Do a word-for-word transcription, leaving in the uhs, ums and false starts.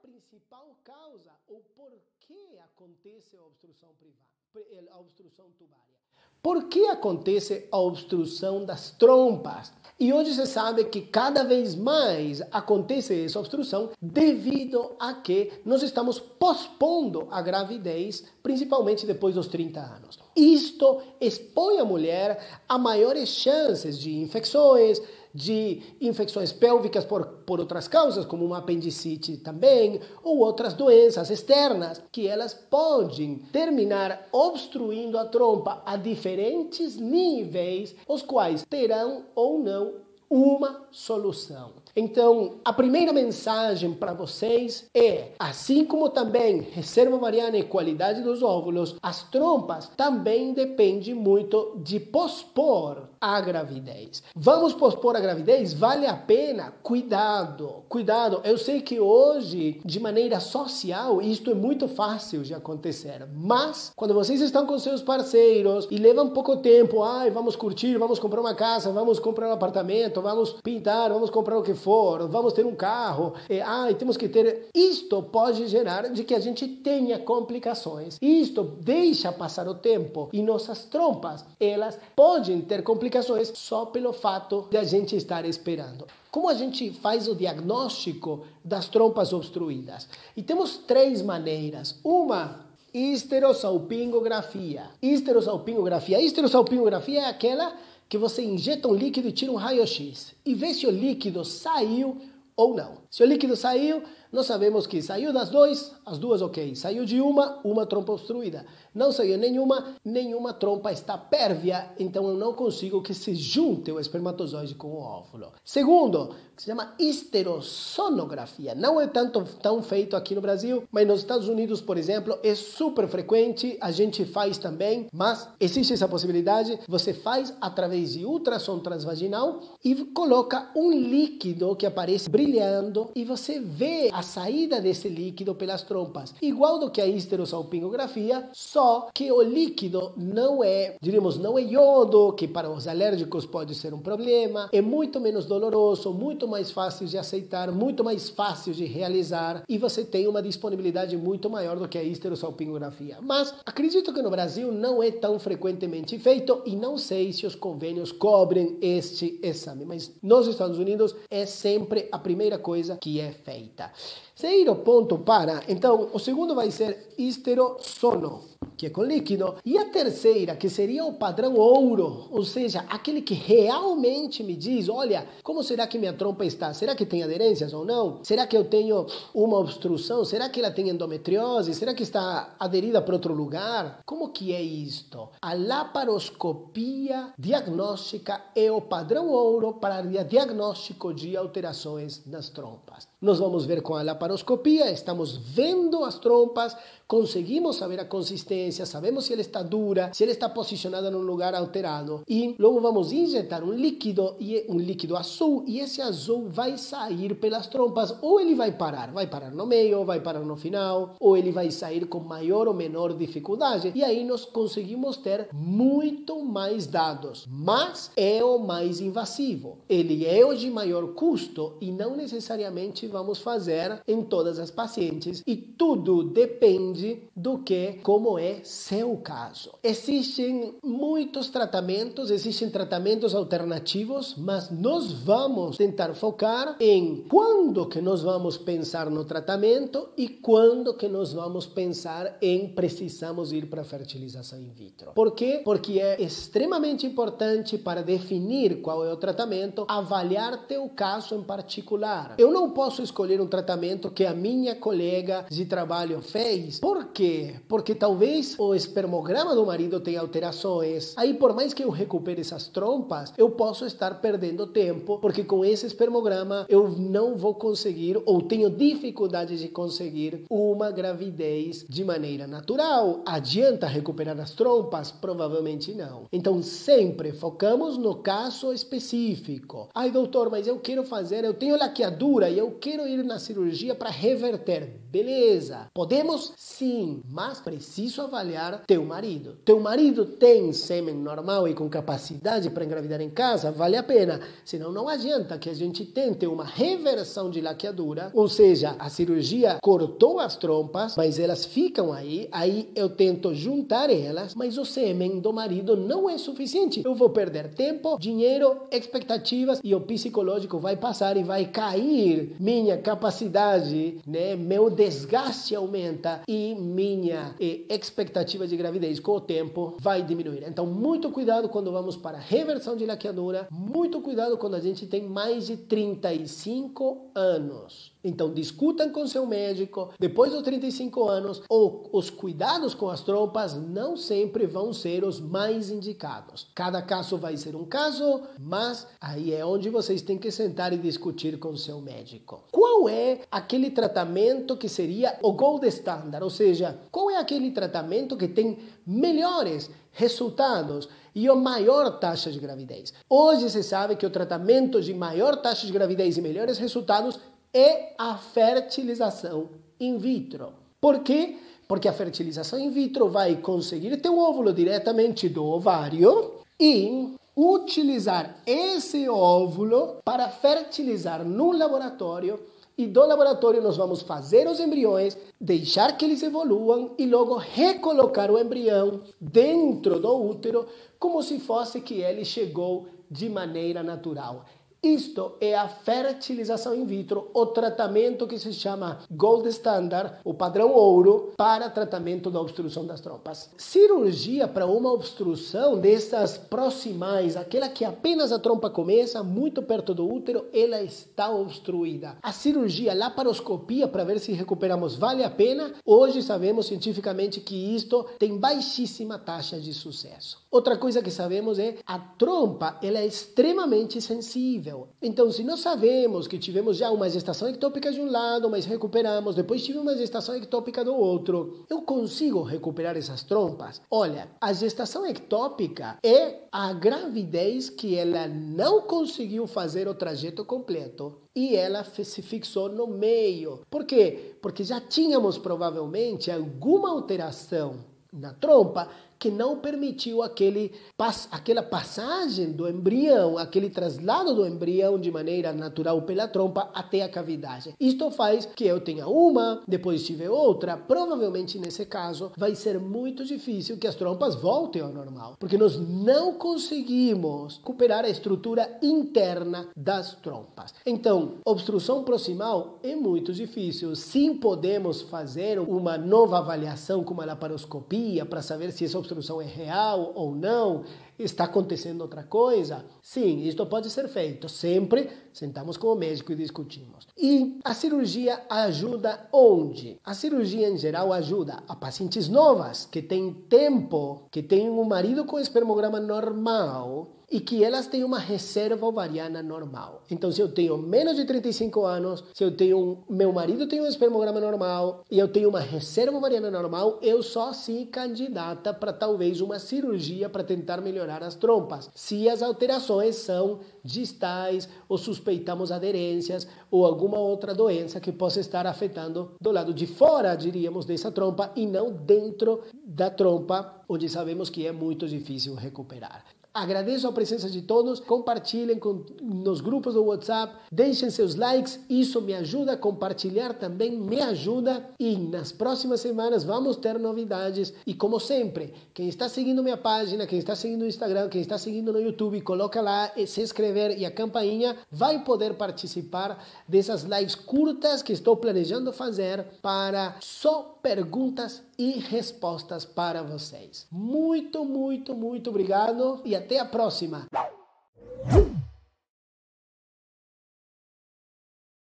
principal causa ou por que acontece a obstrução privada, a obstrução tubária. Por que acontece a obstrução das trompas? E hoje se sabe que cada vez mais acontece essa obstrução devido a que nós estamos pospondo a gravidez, principalmente depois dos trinta anos. Isto expõe a mulher a maiores chances de infecções, de infecções pélvicas por, por outras causas, como uma apendicite também, ou outras doenças externas, que elas podem terminar obstruindo a trompa a diferentes níveis, os quais terão ou não uma solução. Então, a primeira mensagem para vocês é, assim como também reserva ovariana e qualidade dos óvulos, as trompas também dependem muito de pospor a gravidez. Vamos pospor a gravidez? Vale a pena? Cuidado, cuidado. Eu sei que hoje, de maneira social, isto é muito fácil de acontecer, mas quando vocês estão com seus parceiros e levam pouco tempo, ai, vamos curtir, vamos comprar uma casa, vamos comprar um apartamento, vamos pintar, vamos comprar o que for, vamos ter um carro, e, ah, temos que ter... Isto pode gerar de que a gente tenha complicações. Isto deixa passar o tempo e nossas trompas, elas podem ter complicações só pelo fato de a gente estar esperando. Como a gente faz o diagnóstico das trompas obstruídas? E temos três maneiras. Uma, histerosalpingografia. Histerosalpingografia. Histerosalpingografia é aquela que você injeta um líquido e tira um raio-x e vê se o líquido saiu ou não. Se o líquido saiu, nós sabemos que saiu das duas, as duas ok. Saiu de uma, uma trompa obstruída. Não saiu nenhuma, nenhuma trompa está pérvia, então eu não consigo que se junte o espermatozoide com o óvulo. Segundo, que se chama histerossonografia. Não é tanto tão feito aqui no Brasil, mas nos Estados Unidos, por exemplo, é super frequente, a gente faz também, mas existe essa possibilidade, você faz através de ultrassom transvaginal e coloca um líquido que aparece brilhando e você vê a saída desse líquido pelas trompas. Igual do que a histerosalpingografia, só que o líquido não é, diríamos, não é iodo, que para os alérgicos pode ser um problema, é muito menos doloroso, muito mais fácil de aceitar, muito mais fácil de realizar e você tem uma disponibilidade muito maior do que a histerosalpingografia. Mas acredito que no Brasil não é tão frequentemente feito e não sei se os convênios cobrem este exame, mas nos Estados Unidos é sempre a primeira coisa que é feita. Seguir o ponto para, então, o segundo vai ser histerossono, que é com líquido, e a terceira, que seria o padrão ouro, ou seja, aquele que realmente me diz, olha, como será que minha trompa está? Será que tem aderências ou não? Será que eu tenho uma obstrução? Será que ela tem endometriose? Será que está aderida para outro lugar? Como que é isto? A laparoscopia diagnóstica é o padrão ouro para o diagnóstico de alterações nas trompas. Nós vamos ver com a laparoscopia, estamos vendo as trompas, conseguimos saber a consistência, sabemos se ela está dura, se ela está posicionada num lugar alterado e logo vamos injetar um líquido, um líquido azul e esse azul vai sair pelas trompas ou ele vai parar, vai parar no meio, vai parar no final ou ele vai sair com maior ou menor dificuldade e aí nós conseguimos ter muito mais dados, mas é o mais invasivo, ele é o de maior custo e não necessariamente vamos fazer em todas as pacientes e tudo depende do que, como é seu caso. Existem muitos tratamentos, existem tratamentos alternativos, mas nós vamos tentar focar em quando que nós vamos pensar no tratamento e quando que nós vamos pensar em precisamos ir para a fertilização in vitro. Por quê? Porque é extremamente importante para definir qual é o tratamento, avaliar teu caso em particular. Eu não posso escolher um tratamento que a minha colega de trabalho fez. Por quê? Porque talvez o espermograma do marido tenha alterações. Aí, por mais que eu recupere essas trompas, eu posso estar perdendo tempo, porque com esse espermograma eu não vou conseguir, ou tenho dificuldade de conseguir, uma gravidez de maneira natural. Adianta recuperar as trompas? Provavelmente não. Então, sempre focamos no caso específico. Ai, doutor, mas eu quero fazer, eu tenho laqueadura e eu quero ir na cirurgia para reverter. Beleza. Podemos? Sim, mas preciso avaliar avaliar teu marido. Teu marido tem sêmen normal e com capacidade para engravidar em casa? Vale a pena. Senão não adianta que a gente tente uma reversão de laqueadura, ou seja, a cirurgia cortou as trompas, mas elas ficam aí, aí eu tento juntar elas, mas o sêmen do marido não é suficiente. Eu vou perder tempo, dinheiro, expectativas e o psicológico vai passar e vai cair. Minha capacidade, né, meu desgaste aumenta e minha eh, expectativa de gravidez com o tempo vai diminuir. Então, muito cuidado quando vamos para reversão de laqueadura, muito cuidado quando a gente tem mais de trinta e cinco anos. Então, discutam com seu médico, depois dos trinta e cinco anos, ou os cuidados com as trompas não sempre vão ser os mais indicados. Cada caso vai ser um caso, mas aí é onde vocês têm que sentar e discutir com seu médico. Qual é aquele tratamento que seria o gold standard? Ou seja, qual é aquele tratamento que tem melhores resultados e a maior taxa de gravidez? Hoje se sabe que o tratamento de maior taxa de gravidez e melhores resultados é a fertilização in vitro. Por quê? Porque a fertilização in vitro vai conseguir ter o óvulo diretamente do ovário e utilizar esse óvulo para fertilizar no laboratório, e do laboratório nós vamos fazer os embriões, deixar que eles evoluam e logo recolocar o embrião dentro do útero como se fosse que ele chegou de maneira natural. Isto é a fertilização in vitro, o tratamento que se chama Gold Standard, o padrão ouro, para tratamento da obstrução das trompas. Cirurgia para uma obstrução dessas proximais, aquela que apenas a trompa começa, muito perto do útero, ela está obstruída. A cirurgia, a laparoscopia, para ver se recuperamos, vale a pena? Hoje sabemos cientificamente que isto tem baixíssima taxa de sucesso. Outra coisa que sabemos é a trompa, ela é extremamente sensível. Então, se nós sabemos que tivemos já uma gestação ectópica de um lado, mas recuperamos, depois tivemos uma gestação ectópica do outro, eu consigo recuperar essas trompas? Olha, a gestação ectópica é a gravidez que ela não conseguiu fazer o trajeto completo e ela se fixou no meio. Por quê? Porque já tínhamos provavelmente alguma alteração na trompa que não permitiu aquele, aquela passagem do embrião, aquele traslado do embrião de maneira natural pela trompa até a cavidade. Isto faz que eu tenha uma, depois tive outra. Provavelmente nesse caso vai ser muito difícil que as trompas voltem ao normal, porque nós não conseguimos recuperar a estrutura interna das trompas. Então, obstrução proximal é muito difícil. Sim, podemos fazer uma nova avaliação com uma laparoscopia para saber se essa obstrução é real ou não, está acontecendo outra coisa. Sim, isto pode ser feito. Sempre sentamos com o médico e discutimos. E a cirurgia ajuda onde? A cirurgia em geral ajuda a pacientes novas que têm tempo, que têm um marido com espermograma normal e que elas têm uma reserva ovariana normal. Então, se eu tenho menos de trinta e cinco anos, se eu tenho, meu marido tem um espermograma normal e eu tenho uma reserva ovariana normal, eu só se candidata para talvez uma cirurgia para tentar melhorar as trompas. Se as alterações são distais ou suspeitamos aderências ou alguma outra doença que possa estar afetando do lado de fora, diríamos, dessa trompa e não dentro da trompa, onde sabemos que é muito difícil recuperar. Agradeço a presença de todos, compartilhem com, nos grupos do WhatsApp, deixem seus likes, isso me ajuda, a compartilhar também me ajuda e nas próximas semanas vamos ter novidades e como sempre, quem está seguindo minha página, quem está seguindo no Instagram, quem está seguindo no YouTube, coloca lá, se inscrever e a campainha, vai poder participar dessas lives curtas que estou planejando fazer para só perguntas e respostas para vocês. Muito, muito, muito obrigado e até a próxima!